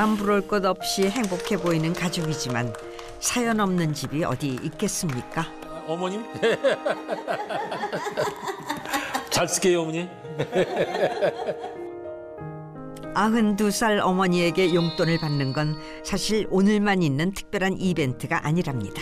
남부러울 것 없이 행복해 보이는 가족이지만 사연 없는 집이 어디 있겠습니까? 어머님? 잘 쓸게요, 어머니. 92살 어머니에게 용돈을 받는 건 사실 오늘만 있는 특별한 이벤트가 아니랍니다.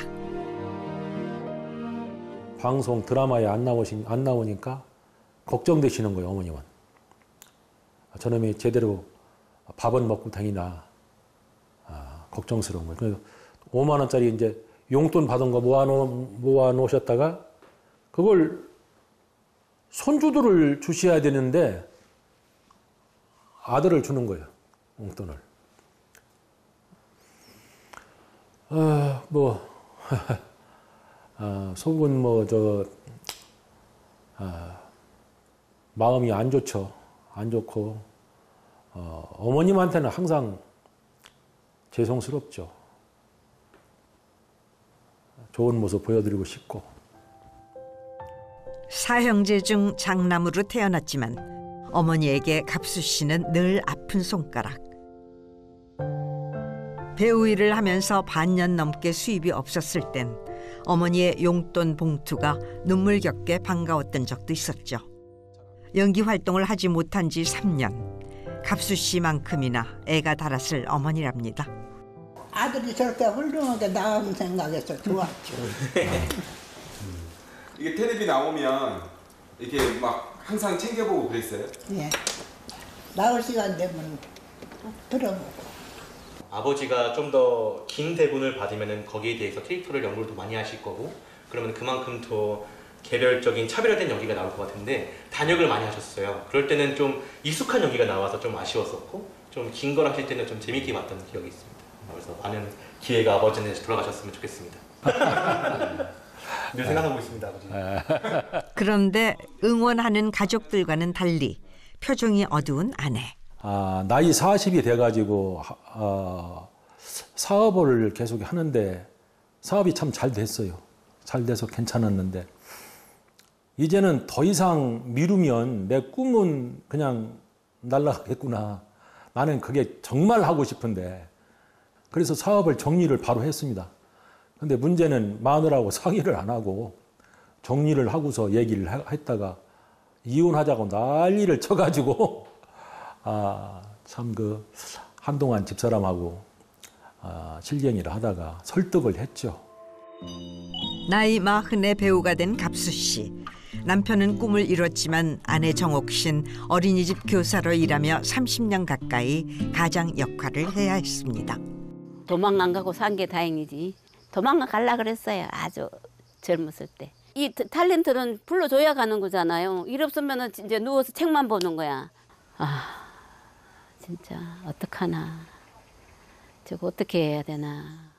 방송 드라마에 안 나오니까 걱정되시는 거예요, 어머님은. 저놈이 제대로 밥은 먹고 다니나 걱정스러운 거예요. 그래서 5만 원짜리 이제 용돈 받은 거 모아 놓으셨다가 그걸 손주들을 주셔야 되는데 아들을 주는 거예요, 용돈을. 속은 마음이 안 좋죠. 안 좋고 어머님한테는 항상 죄송스럽죠. 좋은 모습 보여드리고 싶고. 사형제 중 장남으로 태어났지만 어머니에게 갑수 씨는 늘 아픈 손가락. 배우 일을 하면서 반년 넘게 수입이 없었을 땐 어머니의 용돈 봉투가 눈물겹게 반가웠던 적도 있었죠. 연기 활동을 하지 못한 지 3년. 갑수 씨만큼이나 애가 달았을 어머니랍니다. 아들이 저렇게 훌륭하게 나온 생각해서 좋았죠. 이게 텔레비 나오면 이렇게 막 항상 챙겨보고 그랬어요? 예. 나올 시간 되면 들어보고. 아버지가 좀 더 긴 대본을 받으면 거기에 대해서 캐릭터를 연구를 더 많이 하실 거고, 그러면 그만큼 더 개별적인 차별화된 연기가 나올 것 같은데 단역을 많이 하셨어요. 그럴 때는 좀 익숙한 연기가 나와서 좀 아쉬웠었고, 좀 긴 걸 하실 때는 좀 재밌게 봤던 기억이 있습니다. 그래서 많은 기회가 아버지한테 돌아가셨으면 좋겠습니다. 늘 생각하고 있습니다, 아버지. 그런데 응원하는 가족들과는 달리 표정이 어두운 아내. 나이 40이 돼가지고 사업을 계속 하는데 사업이 참 잘 됐어요. 잘 돼서 괜찮았는데 이제는 더 이상 미루면 내 꿈은 그냥 날아가겠구나. 나는 그게 정말 하고 싶은데 그래서 사업을 정리를 바로 했습니다. 근데 문제는 마누라하고 상의를 안 하고 정리를 하고서 얘기를 했다가 이혼하자고 난리를 쳐가지고 참 한동안 집사람하고 실갱이를 하다가 설득을 했죠. 나이 40의 배우가 된 갑수 씨. 남편은 꿈을 이뤘지만 아내 정옥 씨는 어린이집 교사로 일하며 30년 가까이 가장 역할을 해야 했습니다. 도망 안 가고 산 게 다행이지. 도망가 갈라 그랬어요. 아주 젊었을 때. 이 탤런트는 불러줘야 가는 거잖아요. 일 없으면 이제 누워서 책만 보는 거야. 진짜 어떡하나. 저거 어떻게 해야 되나.